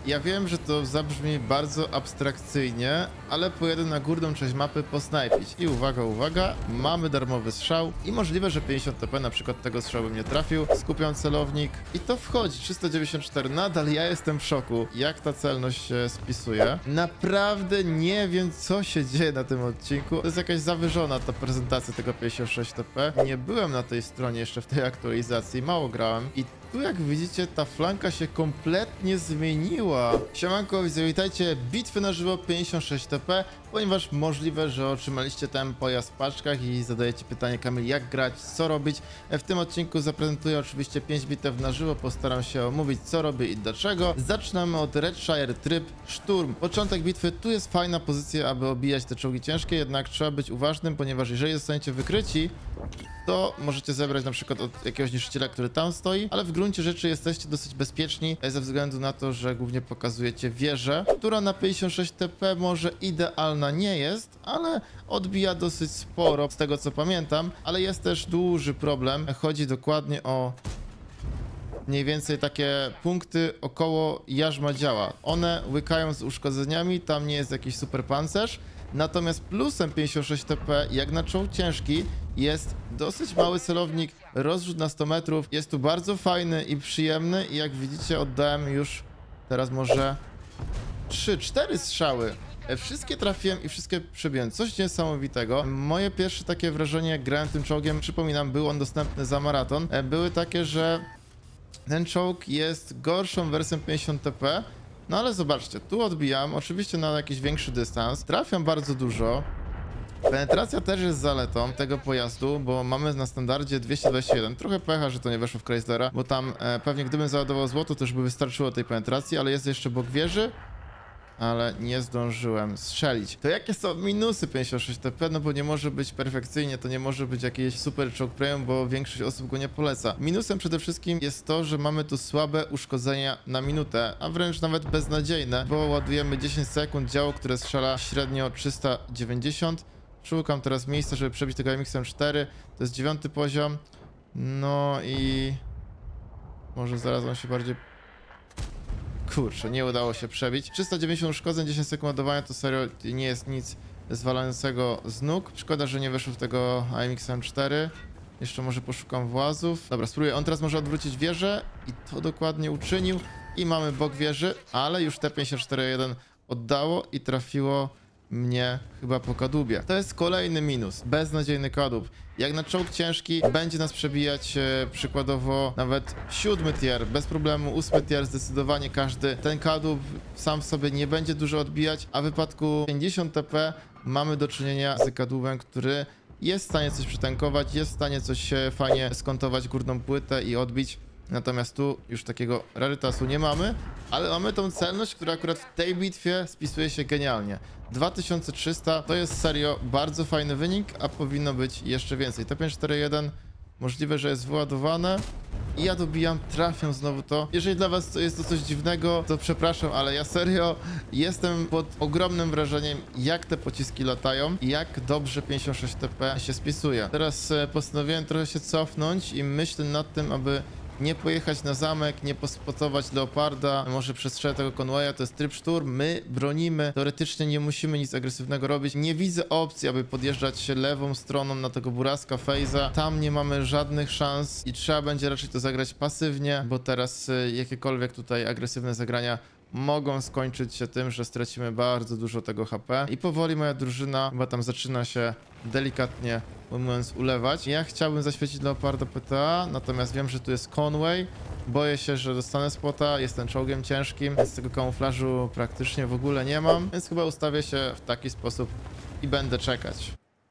Ja wiem, że to zabrzmi bardzo abstrakcyjnie, ale pojadę na górną część mapy posnajpić. I uwaga, uwaga, mamy darmowy strzał i możliwe, że 50 TP na przykład tego strzału bym nie trafił. Skupiam celownik i to wchodzi. 394, nadal ja jestem w szoku, jak ta celność się spisuje. Naprawdę nie wiem, co się dzieje na tym odcinku. To jest jakaś zawyżona ta prezentacja tego 56 TP. Nie byłem na tej stronie jeszcze w tej aktualizacji, mało grałem i tu jak widzicie ta flanka się kompletnie zmieniła. Siemanko, witajcie, bitwy na żywo 56 TP, ponieważ możliwe, że otrzymaliście ten pojazd w paczkach i zadajecie pytanie, Kamil, jak grać, co robić. W tym odcinku zaprezentuję oczywiście 5 bitew na żywo, postaram się omówić co robię i dlaczego. Zaczynamy od Redshire tryb szturm. Początek bitwy, tu jest fajna pozycja, aby obijać te czołgi ciężkie, jednak trzeba być uważnym, ponieważ jeżeli zostaniecie wykryci, to możecie zebrać na przykład od jakiegoś niszczyciela, który tam stoi, ale w gruncie rzeczy jesteście dosyć bezpieczni ze względu na to, że głównie pokazujecie wieżę, która na 56 TP może idealna nie jest, ale odbija dosyć sporo z tego co pamiętam, ale jest też duży problem. Chodzi dokładnie o mniej więcej takie punkty około jarzma działa. One łykają z uszkodzeniami, tam nie jest jakiś super pancerz. Natomiast plusem 56 TP, jak na czołg ciężki, jest dosyć mały celownik, rozrzut na 100 metrów. Jest tu bardzo fajny i przyjemny i jak widzicie oddałem już teraz może 3-4 strzały. Wszystkie trafiłem i wszystkie przebiłem. Coś niesamowitego. Moje pierwsze takie wrażenie, jak grałem tym czołgiem, przypominam, był on dostępny za maraton, były takie, że ten czołg jest gorszą wersją 50 TP. No ale zobaczcie, tu odbijam, oczywiście na jakiś większy dystans, trafiam bardzo dużo. Penetracja też jest zaletą tego pojazdu, bo mamy na standardzie 221. Trochę pecha, że to nie weszło w Chryslera, bo tam pewnie gdybym załadował złoto, to już by wystarczyło tej penetracji, ale jest jeszcze bok wieży. Ale nie zdążyłem strzelić. To jakie są minusy 56 TP? No bo nie może być perfekcyjnie, to nie może być jakiś super czołg premium, bo większość osób go nie poleca. Minusem przede wszystkim jest to, że mamy tu słabe uszkodzenia na minutę, a wręcz nawet beznadziejne, bo ładujemy 10 sekund działo, które strzela średnio 390. Szukam teraz miejsca, żeby przebić tego MX-em 4. To jest 9 poziom. No i może zaraz on się bardziej... Kurczę, nie udało się przebić. 390 uszkodzeń, 10 sekund ładowania to serio nie jest nic zwalającego z nóg. Szkoda, że nie wyszło w tego AMX M4. Jeszcze może poszukam włazów. Dobra, spróbuję. On teraz może odwrócić wieżę i to dokładnie uczynił. I mamy bok wieży, ale już T-54-1 oddało i trafiło mnie chyba po kadłubie. To jest kolejny minus. Beznadziejny kadłub. Jak na czołg ciężki będzie nas przebijać przykładowo nawet 7 tier, bez problemu 8 tier, zdecydowanie każdy. Ten kadłub sam w sobie nie będzie dużo odbijać, a w wypadku 50 TP mamy do czynienia z kadłubem, który jest w stanie coś przytankować, jest w stanie coś fajnie skontować górną płytę i odbić. Natomiast tu już takiego rarytasu nie mamy, ale mamy tą celność, która akurat w tej bitwie spisuje się genialnie. 2300 to jest serio bardzo fajny wynik, a powinno być jeszcze więcej. T541 możliwe, że jest wyładowane i ja dobijam, trafiam znowu to. Jeżeli dla was jest to coś dziwnego, to przepraszam, ale ja serio jestem pod ogromnym wrażeniem, jak te pociski latają i jak dobrze 56 TP się spisuje. Teraz postanowiłem trochę się cofnąć i myślę nad tym, aby nie pojechać na zamek, nie pospotować Leoparda, może przestrzelę tego Conwaya, to jest tryb szturm, my bronimy, teoretycznie nie musimy nic agresywnego robić, nie widzę opcji, aby podjeżdżać się lewą stroną na tego Buraska, Fejza, tam nie mamy żadnych szans i trzeba będzie raczej to zagrać pasywnie, bo teraz jakiekolwiek tutaj agresywne zagrania mogą skończyć się tym, że stracimy bardzo dużo tego HP i powoli moja drużyna chyba tam zaczyna się delikatnie mówiąc ulewać. Ja chciałbym zaświecić Leoparda PTA, natomiast wiem, że tu jest Conway. Boję się, że dostanę spota, jestem czołgiem ciężkim, więc tego kamuflażu praktycznie w ogóle nie mam, więc chyba ustawię się w taki sposób i będę czekać.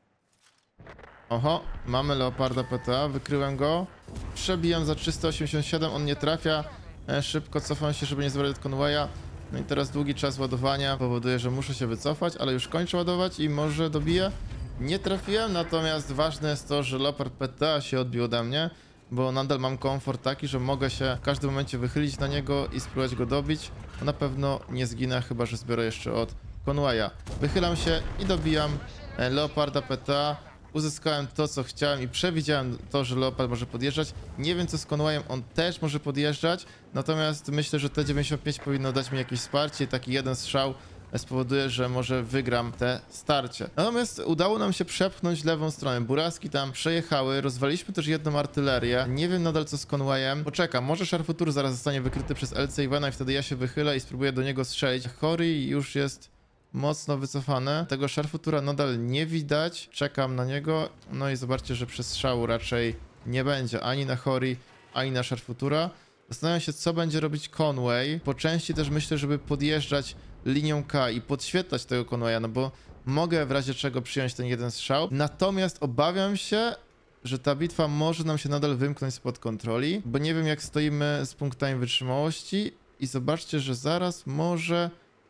Oho, mamy Leoparda PTA, wykryłem go, przebijam za 387, on nie trafia. Szybko cofam się, żeby nie zabrać Conwaya. No i teraz długi czas ładowania powoduje, że muszę się wycofać, ale już kończę ładować i może dobiję. Nie trafiłem, natomiast ważne jest to, że Leopard PTA się odbił ode mnie, bo nadal mam komfort taki, że mogę się w każdym momencie wychylić na niego i spróbować go dobić. Na pewno nie zginę, chyba że zbiorę jeszcze od Conwaya. Wychylam się i dobijam Leoparda PTA. uzyskałem to, co chciałem i przewidziałem to, że Leopard może podjeżdżać. Nie wiem, co z Conwayem, on też może podjeżdżać, natomiast myślę, że T95 powinno dać mi jakieś wsparcie i taki jeden strzał spowoduje, że może wygram te starcie. Natomiast udało nam się przepchnąć lewą stronę. Buraski tam przejechały, rozwaliliśmy też jedną artylerię. Nie wiem nadal, co z Conwayem. Poczekam, może Szarfutur zaraz zostanie wykryty przez LC Ivana i wtedy ja się wychylę i spróbuję do niego strzelić. Hori już jest mocno wycofane. Tego Szarfutura nadal nie widać. Czekam na niego. No i zobaczcie, że przestrzału raczej nie będzie ani na Hori, ani na Szarfutura. Zastanawiam się, co będzie robić Conway. Po części też myślę, żeby podjeżdżać linią K i podświetlać tego Conwaya, no bo mogę w razie czego przyjąć ten jeden strzał. Natomiast obawiam się, że ta bitwa może nam się nadal wymknąć spod kontroli, bo nie wiem, jak stoimy z punktami wytrzymałości i zobaczcie, że zaraz może...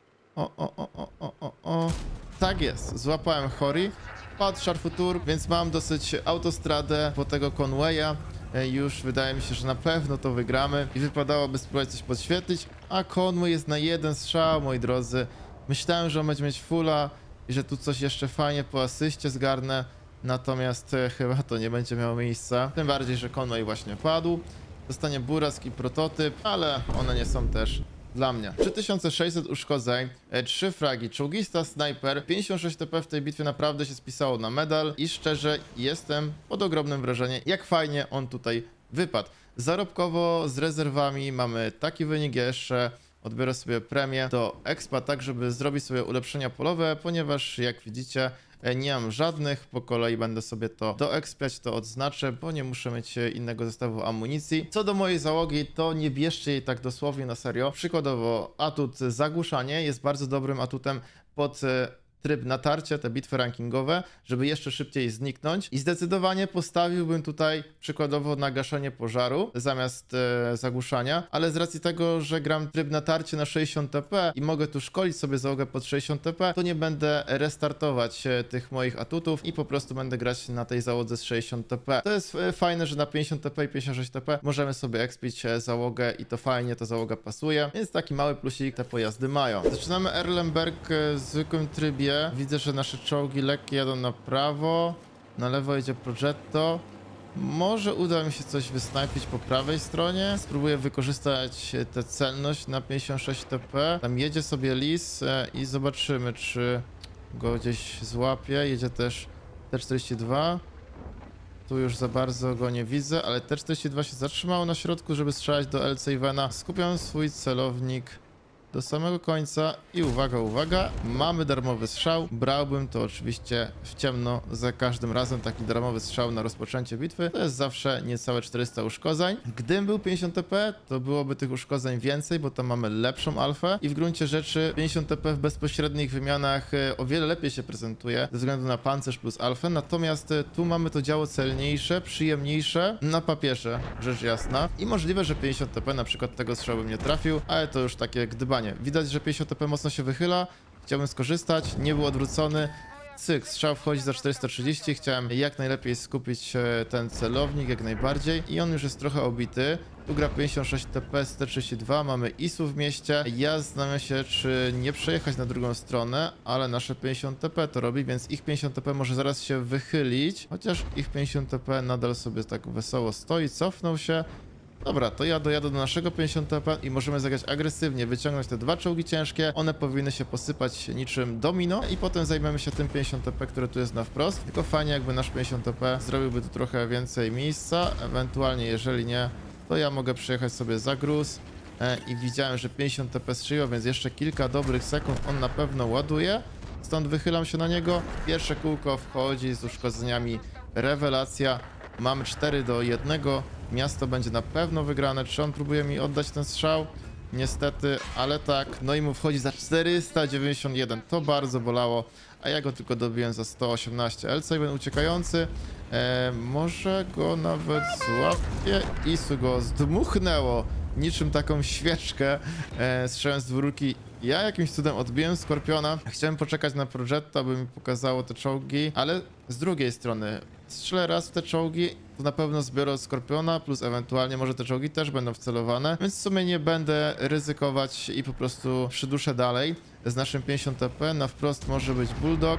Tak jest, złapałem Hori, padł Szarfutur, więc mam dosyć autostradę po tego Conwaya. Już wydaje mi się, że na pewno to wygramy i wypadałoby spróbować coś podświetlić, a Conway jest na jeden strzał, moi drodzy. Myślałem, że on będzie mieć fulla i że tu coś jeszcze fajnie po asyście zgarnę, natomiast chyba to nie będzie miało miejsca. Tym bardziej, że Conway właśnie padł. Dostanie Burask i prototyp, ale one nie są też dla mnie. 3600 uszkodzeń, 3 fragi, czołgista, snajper, 56 TP w tej bitwie naprawdę się spisało na medal i szczerze jestem pod ogromnym wrażeniem, jak fajnie on tutaj wypadł. Zarobkowo z rezerwami mamy taki wynik, ja jeszcze odbiorę sobie premię do expa, tak żeby zrobić sobie ulepszenia polowe, ponieważ jak widzicie nie mam żadnych, po kolei będę sobie to doekspiać, to odznaczę, bo nie muszę mieć innego zestawu amunicji. Co do mojej załogi, to nie bierzcie jej tak dosłownie na serio. Przykładowo atut zagłuszanie jest bardzo dobrym atutem pod tryb natarcia, te bitwy rankingowe, żeby jeszcze szybciej zniknąć i zdecydowanie postawiłbym tutaj przykładowo na gaszenie pożaru zamiast zagłuszania, ale z racji tego, że gram tryb natarcie na 60 TP i mogę tu szkolić sobie załogę pod 60 TP, to nie będę restartować tych moich atutów i po prostu będę grać na tej załodze z 60 TP. To jest fajne, że na 50 TP i 56 TP możemy sobie expić załogę i to fajnie ta załoga pasuje, więc taki mały plusik te pojazdy mają. Zaczynamy Erlenberg w zwykłym trybie. Widzę, że nasze czołgi lekkie jadą na prawo, na lewo jedzie Progetto. Może uda mi się coś wysnajpić po prawej stronie. Spróbuję wykorzystać tę celność na 56 TP. Tam jedzie sobie Lis i zobaczymy, czy go gdzieś złapie. Jedzie też T42. Tu już za bardzo go nie widzę, ale T42 się zatrzymało na środku, żeby strzelać do LC Ivana. Skupiam swój celownik do samego końca i uwaga, uwaga, mamy darmowy strzał. Brałbym to oczywiście w ciemno za każdym razem. Taki darmowy strzał na rozpoczęcie bitwy to jest zawsze niecałe 400 uszkodzeń. Gdybym był 50 TP, to byłoby tych uszkodzeń więcej, bo tam mamy lepszą alfę i w gruncie rzeczy 50 TP w bezpośrednich wymianach o wiele lepiej się prezentuje ze względu na pancerz plus alfę, natomiast tu mamy to działo celniejsze, przyjemniejsze na papierze, rzecz jasna, i możliwe, że 50 TP na przykład tego strzału bym nie trafił, ale to już takie gdybanie. Widać, że 50 TP mocno się wychyla. Chciałbym skorzystać, nie był odwrócony. Cyk, strzał wchodzi za 430. Chciałem jak najlepiej skupić ten celownik, jak najbardziej. I on już jest trochę obity. Tu gra 56 TP z T32, mamy ISU w mieście. Ja zastanawiam się, czy nie przejechać na drugą stronę, ale nasze 50 TP to robi, więc ich 50 TP może zaraz się wychylić. Chociaż ich 50 TP nadal sobie tak wesoło stoi, cofnął się. Dobra, to ja dojadę do naszego 50 TP i możemy zagrać agresywnie, wyciągnąć te dwa czołgi ciężkie. One powinny się posypać niczym domino i potem zajmiemy się tym 50 TP, które tu jest na wprost. Tylko fajnie, jakby nasz 50 TP zrobiłby tu trochę więcej miejsca. Ewentualnie, jeżeli nie, to ja mogę przejechać sobie za gruz. I widziałem, że 50 TP strzeliło, więc jeszcze kilka dobrych sekund on na pewno ładuje. Stąd wychylam się na niego. Pierwsze kółko wchodzi z uszkodzeniami. Rewelacja. Mamy 4-1. Miasto będzie na pewno wygrane. Czy on próbuje mi oddać ten strzał? Niestety, ale tak. No i mu wchodzi za 491. To bardzo bolało. A ja go tylko dobiłem za 118. LC1 uciekający. Może go nawet złapie. Isu go zdmuchnęło niczym taką świeczkę, strzelając z dwórki. Ja jakimś cudem odbiłem Skorpiona. Chciałem poczekać na Progetto, aby mi pokazało te czołgi, ale z drugiej strony strzelę raz w te czołgi, to na pewno zbiorę od Skorpiona, plus ewentualnie może te czołgi też będą wcelowane, więc w sumie nie będę ryzykować i po prostu przyduszę dalej z naszym 50 TP. Na wprost może być Bulldog.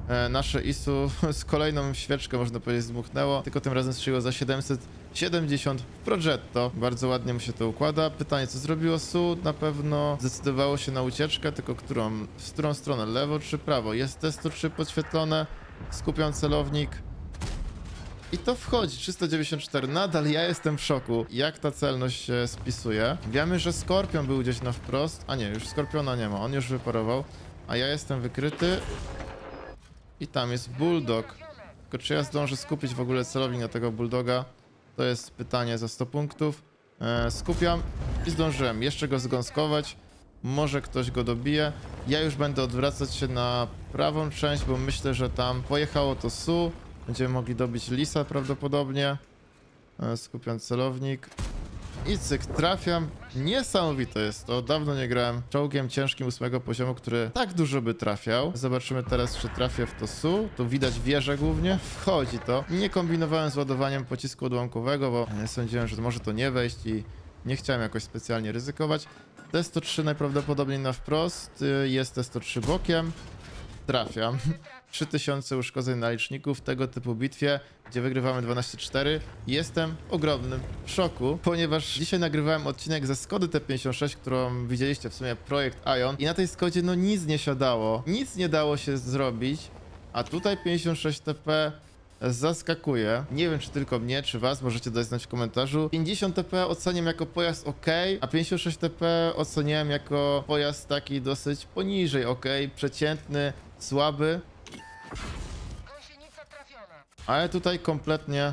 nasze ISU z kolejną świeczkę, można powiedzieć, zdmuchnęło, tylko tym razem strzeliło za 770 w Progetto. Bardzo ładnie mu się to układa. Pytanie, co zrobiło SU? Na pewno zdecydowało się na ucieczkę, tylko w którą stronę? Lewo czy prawo? Jest T103 podświetlone, skupiam celownik. I to wchodzi, 394, nadal ja jestem w szoku, jak ta celność się spisuje. Wiemy, że Skorpion był gdzieś na wprost, a nie, już Skorpiona nie ma, on już wyparował, a ja jestem wykryty. I tam jest Bulldog, tylko czy ja zdążę skupić w ogóle celownik na tego Bulldoga? To jest pytanie za 100 punktów. Skupiam i zdążyłem jeszcze go zgąskować, może ktoś go dobije. Ja już będę odwracać się na prawą część, bo myślę, że tam pojechało to SU. Będziemy mogli dobić Lisa prawdopodobnie. Skupiam celownik. I cyk, trafiam. Niesamowite jest to. Dawno nie grałem czołgiem ciężkim 8 poziomu, który tak dużo by trafiał. Zobaczymy teraz, czy trafię w to SU. Tu widać wieżę głównie. Wchodzi to. Nie kombinowałem z ładowaniem pocisku odłamkowego, bo sądziłem, że może to nie wejść i nie chciałem jakoś specjalnie ryzykować. T103 najprawdopodobniej na wprost. Jest T103 bokiem. Trafiam. 3000 uszkodzeń na liczniku w tego typu bitwie, gdzie wygrywamy 12-4. Jestem w ogromnym szoku, ponieważ dzisiaj nagrywałem odcinek ze Skody T56, którą widzieliście w sumie, projekt Ion, i na tej Skodzie no nic nie siadało, nic nie dało się zrobić, a tutaj 56 TP zaskakuje. Nie wiem, czy tylko mnie, czy was, możecie dać znać w komentarzu. 50 TP oceniam jako pojazd ok, a 56 TP oceniałem jako pojazd taki dosyć poniżej ok, przeciętny, słaby. Ale tutaj kompletnie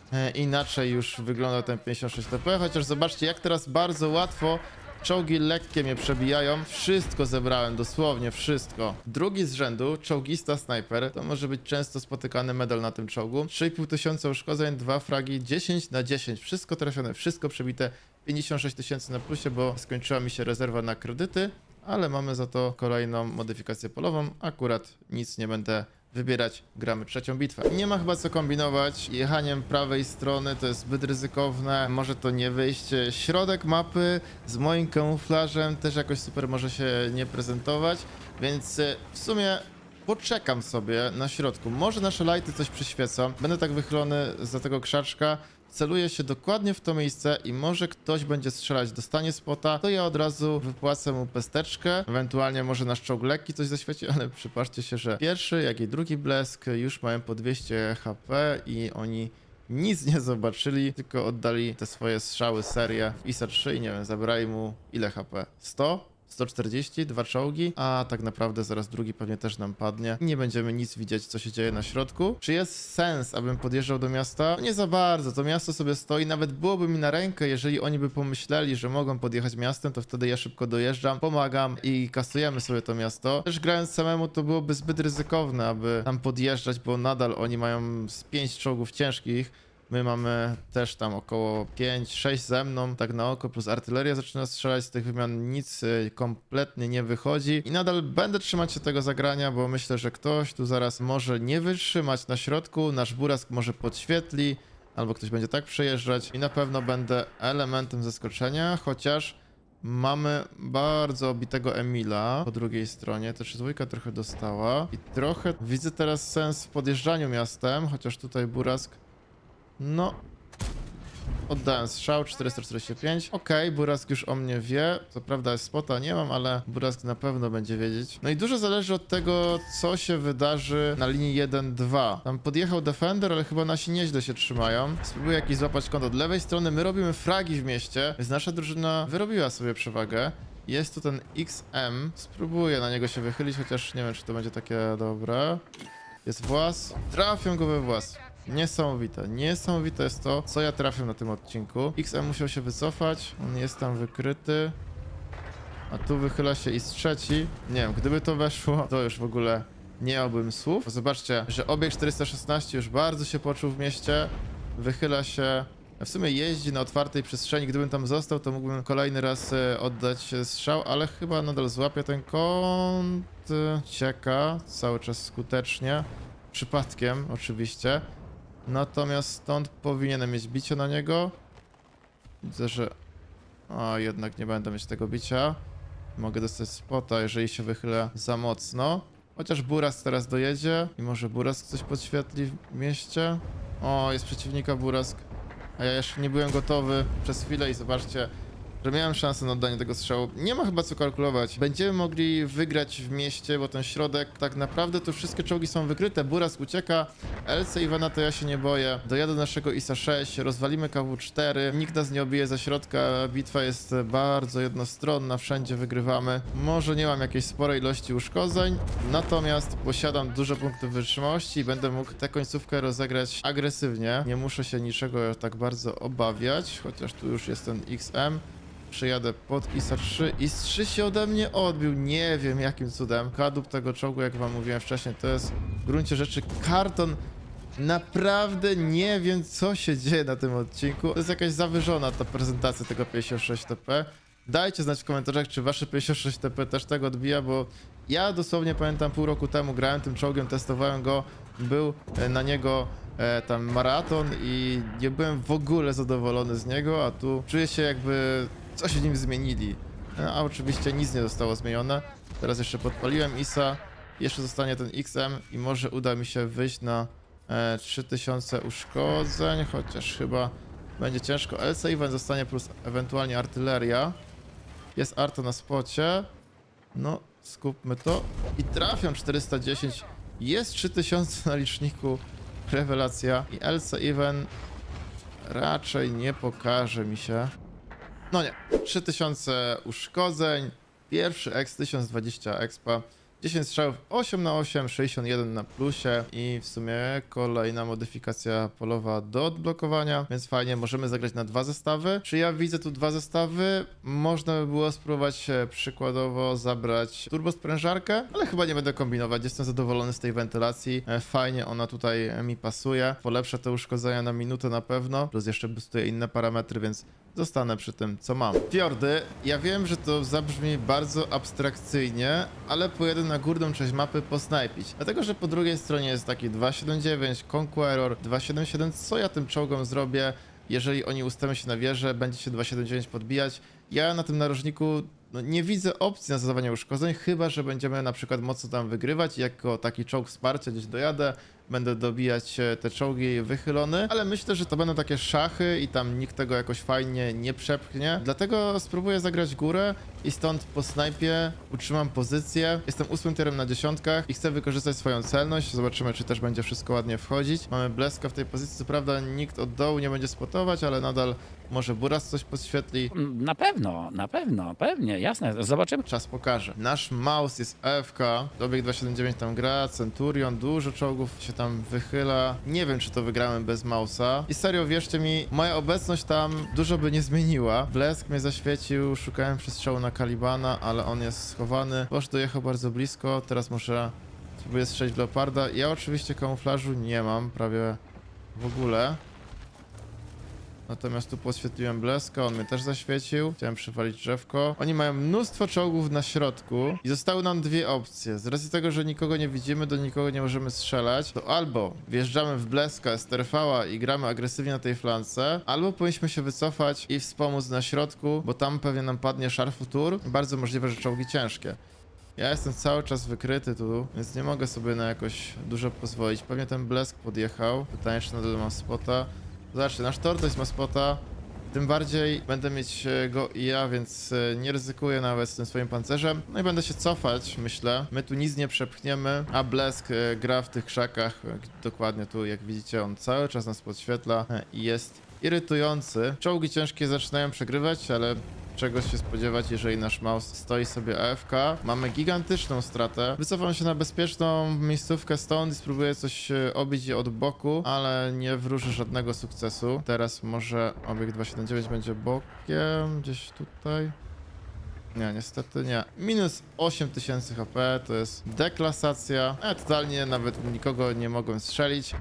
inaczej już wygląda ten 56 TP, chociaż zobaczcie, jak teraz bardzo łatwo czołgi lekkie mnie przebijają. Wszystko zebrałem, dosłownie wszystko. Drugi z rzędu, czołgista snajper, to może być często spotykany medal na tym czołgu. 3500 uszkodzeń, 2 fragi, 10 na 10, wszystko trafione, wszystko przebite, 56 000 na plusie, bo skończyła mi się rezerwa na kredyty, ale mamy za to kolejną modyfikację polową. Akurat nic nie będę wybierać, gramy trzecią bitwę. Nie ma chyba co kombinować, jechaniem prawej strony to jest zbyt ryzykowne, może to nie wyjść. Środek mapy z moim kamuflażem też jakoś super może się nie prezentować, więc w sumie poczekam sobie na środku. Może nasze lighty coś przyświecą, będę tak wychylony za tego krzaczka, celuję się dokładnie w to miejsce i może ktoś będzie strzelać, dostanie spota, to ja od razu wypłacę mu pesteczkę, ewentualnie może nasz czołg lekki coś zaświeci, ale przypatrzcie się, że pierwszy, jak i drugi blesk już mają po 200 HP i oni nic nie zobaczyli, tylko oddali te swoje strzały, serię w ISA 3 i nie wiem, zabrali mu ile HP? 100? 140, 2 czołgi, a tak naprawdę zaraz drugi pewnie też nam padnie. Nie będziemy nic widzieć, co się dzieje na środku. Czy jest sens, abym podjeżdżał do miasta? Nie za bardzo, to miasto sobie stoi, nawet byłoby mi na rękę, jeżeli oni by pomyśleli, że mogą podjechać miastem, to wtedy ja szybko dojeżdżam, pomagam i kasujemy sobie to miasto. Też grając samemu to byłoby zbyt ryzykowne, aby tam podjeżdżać, bo nadal oni mają z 5 czołgów ciężkich. My mamy też tam około 5-6 ze mną, tak na oko, plus artyleria zaczyna strzelać, z tych wymian nic kompletnie nie wychodzi. I nadal będę trzymać się tego zagrania, bo myślę, że ktoś tu zaraz może nie wytrzymać na środku, nasz Burask może podświetli, albo ktoś będzie tak przejeżdżać i na pewno będę elementem zaskoczenia, chociaż mamy bardzo obitego Emila po drugiej stronie, też dwójka trochę dostała i trochę widzę teraz sens w podjeżdżaniu miastem, chociaż tutaj Burask no, oddałem strzał, 445. Okej, Burask już o mnie wie. Co prawda spota nie mam, ale Burask na pewno będzie wiedzieć. No i dużo zależy od tego, co się wydarzy na linii 1-2. Tam podjechał Defender, ale chyba nasi nieźle się trzymają. Spróbuję jakiś złapać kąt od lewej strony. My robimy fragi w mieście, więc nasza drużyna wyrobiła sobie przewagę. Jest tu ten XM. Spróbuję na niego się wychylić, chociaż nie wiem, czy to będzie takie dobre. Jest włas. Trafią go we włas. Niesamowite, niesamowite jest to, co ja trafię na tym odcinku. XM musiał się wycofać, on jest tam wykryty. A tu wychyla się i z trzeci. Nie wiem, gdyby to weszło, to już w ogóle nie miałbym słów. Zobaczcie, że obiekt 416 już bardzo się poczuł w mieście. Wychyla się, w sumie jeździ na otwartej przestrzeni. Gdybym tam został, to mógłbym kolejny raz oddać strzał, ale chyba nadal złapie ten kąt. Cieka cały czas skutecznie. Przypadkiem oczywiście. Natomiast stąd powinienem mieć bicie na niego. Widzę, że... O, jednak nie będę mieć tego bicia. Mogę dostać spota, jeżeli się wychylę za mocno. Chociaż Burask teraz dojedzie i może Burask coś podświetli w mieście. O, jest przeciwnika Burask. A ja jeszcze nie byłem gotowy przez chwilę i zobaczcie, że miałem szansę na oddanie tego strzału. Nie ma chyba co kalkulować. Będziemy mogli wygrać w mieście, bo ten środek, tak naprawdę tu wszystkie czołgi są wykryte. Burask ucieka, LC Ivana to ja się nie boję. Dojadę do naszego ISA 6, rozwalimy KW4, nikt nas nie obije ze środka, bitwa jest bardzo jednostronna, wszędzie wygrywamy. Może nie mam jakiejś sporej ilości uszkodzeń, natomiast posiadam dużo punktów wytrzymałości i będę mógł tę końcówkę rozegrać agresywnie. Nie muszę się niczego tak bardzo obawiać, chociaż tu już jest ten XM. Przyjadę pod ISA 3. IS 3 się ode mnie odbił. Nie wiem jakim cudem. Kadłub tego czołgu, jak wam mówiłem wcześniej, to jest w gruncie rzeczy karton. Naprawdę nie wiem, co się dzieje na tym odcinku. To jest jakaś zawyżona ta prezentacja tego 56 TP. Dajcie znać w komentarzach, czy wasze 56 TP też tego odbija, bo ja dosłownie pamiętam pół roku temu grałem tym czołgiem, testowałem go, był na niego tam maraton i nie byłem w ogóle zadowolony z niego, a tu czuję się jakby coś w nim zmienili. No, a oczywiście nic nie zostało zmienione. Teraz jeszcze podpaliłem ISA, jeszcze zostanie ten XM i może uda mi się wyjść na 3000 uszkodzeń, chociaż chyba będzie ciężko. LC Event zostanie plus ewentualnie artyleria. Jest Arto na spocie. No, skupmy to. I trafiam 410. Jest 3000 na liczniku. Rewelacja. I LC Event raczej nie pokaże mi się. No nie. 3000 uszkodzeń. Pierwszy X 1020 expa. 10 strzałów, 8 na 8, 61 na plusie i w sumie kolejna modyfikacja polowa do odblokowania, więc fajnie, możemy zagrać na 2 zestawy. Czy ja widzę tu 2 zestawy? Można by było spróbować przykładowo zabrać turbosprężarkę, ale chyba nie będę kombinować, jestem zadowolony z tej wentylacji. Fajnie ona tutaj mi pasuje, polepsza te uszkodzenia na minutę na pewno, plus jeszcze boostuje inne parametry, więc zostanę przy tym, co mam. Fiordy, ja wiem, że to zabrzmi bardzo abstrakcyjnie, ale pojedę na górną część mapy posnajpić. Dlatego, że po drugiej stronie jest taki 279, Conqueror, 277. Co ja tym czołgom zrobię, jeżeli oni ustawią się na wieżę, będzie się 279 podbijać? Ja na tym narożniku nie widzę opcji na zadawanie uszkodzeń, chyba że będziemy na przykład mocno tam wygrywać i jako taki czołg wsparcia gdzieś dojadę, będę dobijać te czołgi wychylone, ale myślę, że to będą takie szachy i tam nikt tego jakoś fajnie nie przepchnie. Dlatego spróbuję zagrać górę i stąd po snajpie utrzymam pozycję. Jestem 8 tierem na dziesiątkach i chcę wykorzystać swoją celność. Zobaczymy, czy też będzie wszystko ładnie wchodzić. Mamy Bleska w tej pozycji, co prawda nikt od dołu nie będzie spotować, ale nadal może Burask coś podświetli. Na pewno, pewnie, jasne, zobaczymy. Czas pokaże. Nasz mouse jest AFK, dobieg 279 tam gra, Centurion, dużo czołgów się tam wychyla. Nie wiem, czy to wygrałem bez mausa. I serio, wierzcie mi, moja obecność tam dużo by nie zmieniła. Blesk mnie zaświecił, szukałem przestrzału na Kalibana, ale on jest schowany. Boż dojechał bardzo blisko, teraz muszę spróbuję strzelić w Leoparda. Ja oczywiście kamuflażu nie mam, prawie w ogóle. Natomiast tu podświetliłem Bleska, on mnie też zaświecił. Chciałem przywalić drzewko. Oni mają mnóstwo czołgów na środku i zostały nam dwie opcje. Z racji tego, że nikogo nie widzimy, do nikogo nie możemy strzelać, to albo wjeżdżamy w Bleska, STRV-a i gramy agresywnie na tej flance, albo powinniśmy się wycofać i wspomóc na środku, bo tam pewnie nam padnie Szarfutur. Bardzo możliwe, że czołgi ciężkie. Ja jestem cały czas wykryty tu, więc nie mogę sobie na jakoś dużo pozwolić. Pewnie ten Blesk podjechał. Pytanie, czy nadal mam spota. Zobaczcie, nasz Tortoise ma spota, tym bardziej będę mieć go i ja, więc nie ryzykuję nawet z tym swoim pancerzem. No i będę się cofać, myślę. My tu nic nie przepchniemy, a Blesk gra w tych krzakach. Dokładnie tu, jak widzicie, on cały czas nas podświetla i jest irytujący. Czołgi ciężkie zaczynają przegrywać, ale czegoś się spodziewać, jeżeli nasz mouse stoi sobie AFK. Mamy gigantyczną stratę. Wycofam się na bezpieczną miejscówkę stąd i spróbuję coś obić od boku, ale nie wróżę żadnego sukcesu. Teraz może obiekt 279 będzie bokiem, gdzieś tutaj. Nie, niestety nie. Minus 8000 HP, to jest deklasacja. Ja totalnie nawet nikogo nie mogłem strzelić.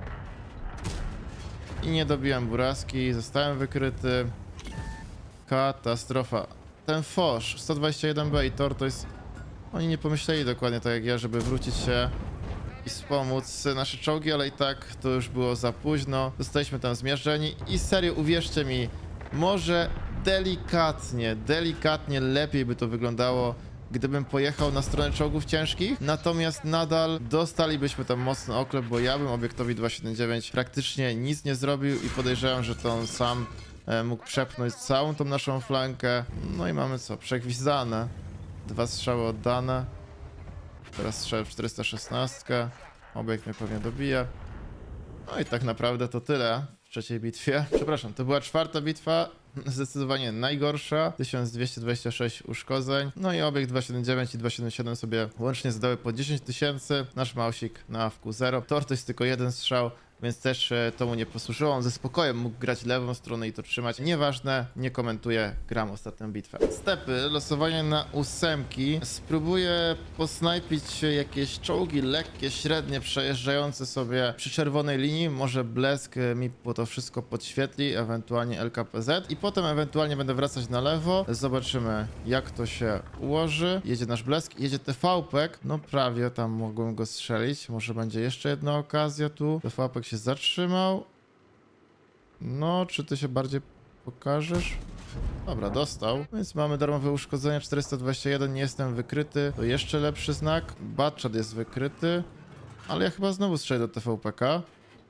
I nie dobiłem Buraski, zostałem wykryty. Katastrofa. Ten Foch, 121B i Tortoise, oni nie pomyśleli dokładnie tak jak ja, żeby wrócić się i wspomóc nasze czołgi, ale i tak to już było za późno. Zostaliśmy tam zmierzeni i serio, uwierzcie mi, może delikatnie lepiej by to wyglądało, gdybym pojechał na stronę czołgów ciężkich, natomiast nadal dostalibyśmy tam mocny oklep, bo ja bym obiektowi 279 praktycznie nic nie zrobił i podejrzewam, że to on sam mógł przepchnąć całą tą naszą flankę. No i mamy co? Przegwizdane. 2 strzały oddane. Teraz strzel w 416. Obiekt mnie pewnie dobije. No i tak naprawdę to tyle w trzeciej bitwie. Przepraszam, to była 4. bitwa. Zdecydowanie najgorsza. 1226 uszkodzeń. No i obiekt 279 i 277 sobie łącznie zadały po 10 000. Nasz mausik na AWQ 0. Tor to jest tylko 1 strzał, więc też to mu nie posłużyło. On ze spokojem mógł grać lewą stronę i to trzymać. Nieważne, nie komentuję, gram ostatnią bitwę. Stepy, losowanie na 8. Spróbuję posnajpić jakieś czołgi lekkie, średnie, przejeżdżające sobie przy czerwonej linii. Może Blesk mi to wszystko podświetli, ewentualnie LKPZ. I potem ewentualnie będę wracać na lewo. Zobaczymy, jak to się ułoży. Jedzie nasz Blesk, jedzie TVP. No prawie tam mogłem go strzelić. Może będzie jeszcze jedna okazja tu. TVP się zatrzymał. No, czy ty się bardziej pokażesz? Dobra, dostał. Więc mamy darmowe uszkodzenia 421, nie jestem wykryty. To jeszcze lepszy znak. Batchat jest wykryty. Ale ja chyba znowu strzelę do TVPK,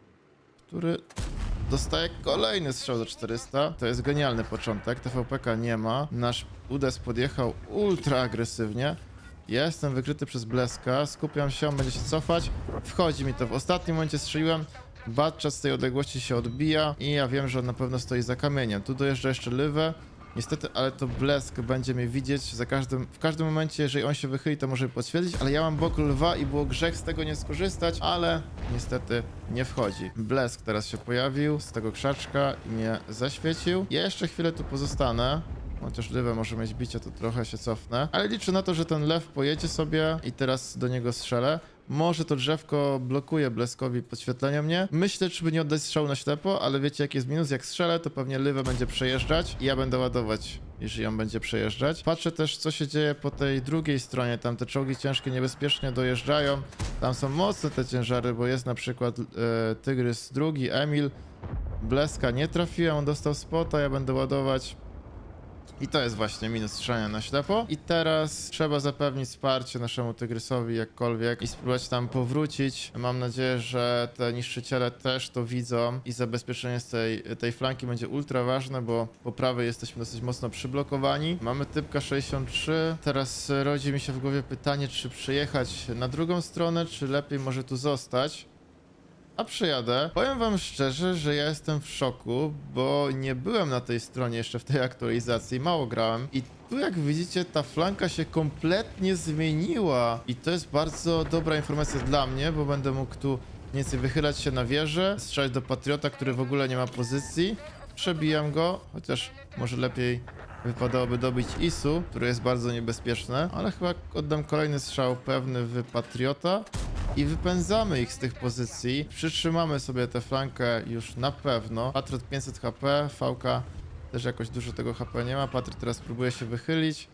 który dostaje kolejny strzał za 400. To jest genialny początek. TVPK nie ma. Nasz UDES podjechał ultra agresywnie. Ja jestem wykryty przez Bleska. Skupiam się, on będzie się cofać. Wchodzi mi to. W ostatnim momencie strzeliłem. Batchat z tej odległości się odbija i ja wiem, że on na pewno stoi za kamieniem. Tu dojeżdża jeszcze Lywę. Niestety, ale to Blesk będzie mnie widzieć w każdym momencie, jeżeli on się wychyli, to może mi podświetlić, ale ja mam bok lwa i było grzech z tego nie skorzystać, ale niestety nie wchodzi. Blesk teraz się pojawił z tego krzaczka i mnie zaświecił. Ja jeszcze chwilę tu pozostanę. Chociaż Lywę może mieć bicie, to trochę się cofnę. Ale liczę na to, że ten lew pojedzie sobie i teraz do niego strzelę. Może to drzewko blokuje Bleskowi podświetlenia mnie. Myślę, czy by nie oddać strzału na ślepo, ale wiecie jaki jest minus? Jak strzelę, to pewnie Lywę będzie przejeżdżać i ja będę ładować, jeżeli on będzie przejeżdżać. Patrzę też, co się dzieje po tej drugiej stronie. Tam te czołgi ciężkie niebezpiecznie dojeżdżają. Tam są mocne te ciężary, bo jest na przykład Tygrys II, Emil. Bleska nie trafiłem, on dostał spota, ja będę ładować. I to jest właśnie minus strzelania na ślepo. I teraz trzeba zapewnić wsparcie naszemu Tygrysowi jakkolwiek i spróbować tam powrócić. Mam nadzieję, że te niszczyciele też to widzą i zabezpieczenie z tej flanki będzie ultra ważne, bo po prawej jesteśmy dosyć mocno przyblokowani. Mamy typka 63. Teraz rodzi mi się w głowie pytanie, czy przyjechać na drugą stronę, czy lepiej może tu zostać. A przyjadę. Powiem wam szczerze, że ja jestem w szoku, bo nie byłem na tej stronie jeszcze w tej aktualizacji, mało grałem. I tu jak widzicie, ta flanka się kompletnie zmieniła. I to jest bardzo dobra informacja dla mnie, bo będę mógł tu mniej więcej wychylać się na wieżę, strzelać do Patriota, który w ogóle nie ma pozycji. Przebijam go, chociaż może lepiej wypadałoby dobić Isu, który jest bardzo niebezpieczny. Ale chyba oddam kolejny strzał pewny w Patriota. I wypędzamy ich z tych pozycji. Przytrzymamy sobie tę flankę już na pewno. Patriot 500 HP, VK też jakoś dużo tego HP nie ma. Patriot teraz próbuje się wychylić.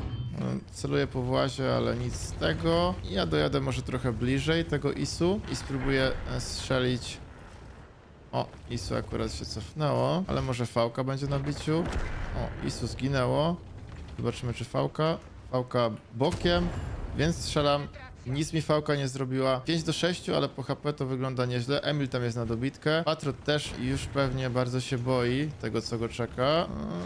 Celuję po włazie, ale nic z tego. Ja dojadę może trochę bliżej tego Isu i spróbuję strzelić. O, Isu akurat się cofnęło, ale może VK będzie na biciu. O, Isu zginęło. Zobaczymy czy VK. VK bokiem, więc strzelam. Nic mi VK nie zrobiła. 5-6, ale po HP to wygląda nieźle. Emil tam jest na dobitkę. Patriot też już pewnie bardzo się boi tego, co go czeka.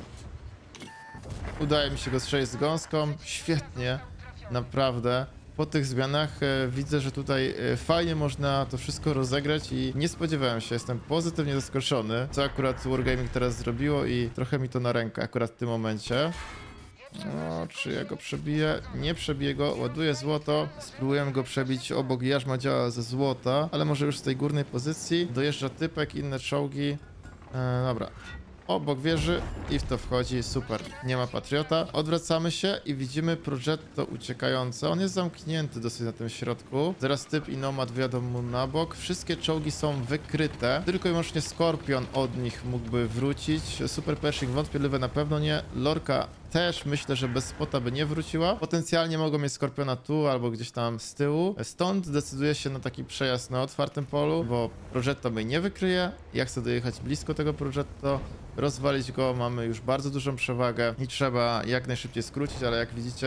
Udaje mi się go strzelić z gąską. Świetnie. Naprawdę. Po tych zmianach widzę, że tutaj fajnie można to wszystko rozegrać i nie spodziewałem się. Jestem pozytywnie zaskoczony, co akurat Wargaming teraz zrobiło i trochę mi to na rękę akurat w tym momencie. No, czy ja go przebiję? Nie przebiję go, ładuję złoto. Spróbuję go przebić obok jarzma działa ze złota, ale może już z tej górnej pozycji. Dojeżdża typek, inne czołgi. Dobra. Obok wieży i w to wchodzi, super. Nie ma Patriota. Odwracamy się i widzimy Progetto uciekające. On jest zamknięty dosyć na tym środku. Zaraz typ i Nomad wjadą mu na bok. Wszystkie czołgi są wykryte. Tylko i wyłącznie Skorpion od nich mógłby wrócić. Super Pershing wątpię, Lywę na pewno nie. Lorka też myślę, że bez spota by nie wróciła. Potencjalnie mogą mieć Skorpiona tu albo gdzieś tam z tyłu. Stąd decyduję się na taki przejazd na otwartym polu, bo Progetto mnie nie wykryje. Ja chcę dojechać blisko tego Progetto, rozwalić go, mamy już bardzo dużą przewagę i trzeba jak najszybciej skrócić, ale jak widzicie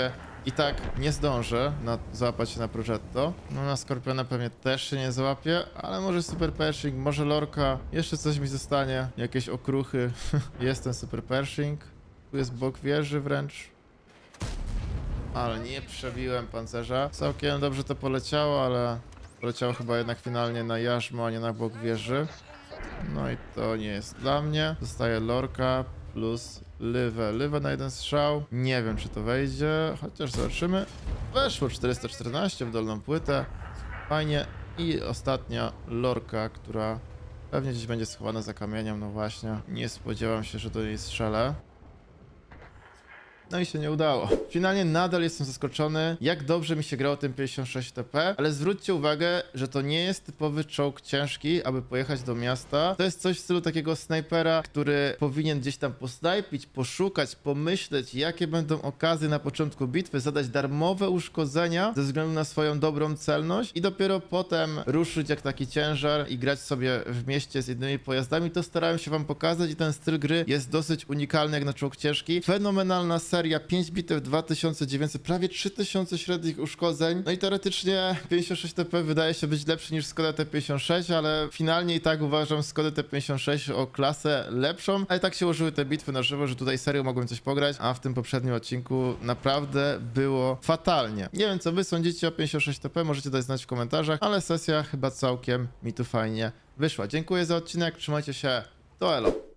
i tak nie zdążę załapać się na Progetto. No na Skorpiona pewnie też się nie załapie, ale może Super Pershing, może Lorka, jeszcze coś mi zostanie, jakieś okruchy. Jest ten Super Pershing, tu jest bok wieży wręcz. Ale nie przebiłem pancerza. Całkiem dobrze to poleciało, ale poleciało chyba jednak finalnie na jarzmo, a nie na bok wieży. No i to nie jest dla mnie. Zostaje Lorka plus Lywę. Lywę na jeden strzał. Nie wiem, czy to wejdzie, chociaż zobaczymy. Weszło 414 w dolną płytę. Fajnie. I ostatnia Lorka, która pewnie gdzieś będzie schowana za kamieniem. No właśnie. Nie spodziewam się, że do niej strzelę. No i się nie udało. Finalnie nadal jestem zaskoczony, jak dobrze mi się grało tym 56 TP, ale zwróćcie uwagę, że to nie jest typowy czołg ciężki, aby pojechać do miasta. To jest coś w stylu takiego snajpera, który powinien gdzieś tam posnajpić, poszukać, pomyśleć, jakie będą okazje na początku bitwy, zadać darmowe uszkodzenia ze względu na swoją dobrą celność i dopiero potem ruszyć jak taki ciężar i grać sobie w mieście z innymi pojazdami. To starałem się wam pokazać i ten styl gry jest dosyć unikalny jak na czołg ciężki. Fenomenalna seria, 5 bitew, 2900, prawie 3000 średnich uszkodzeń. No i teoretycznie 56 TP wydaje się być lepszy niż Skoda T56, ale finalnie i tak uważam Skodę T56 o klasę lepszą. Ale tak się ułożyły te bitwy na żywo, że tutaj serio mogłem coś pograć, a w tym poprzednim odcinku naprawdę było fatalnie. Nie wiem, co wy sądzicie o 56 TP, możecie dać znać w komentarzach, ale sesja chyba całkiem mi tu fajnie wyszła. Dziękuję za odcinek, trzymajcie się, to elo.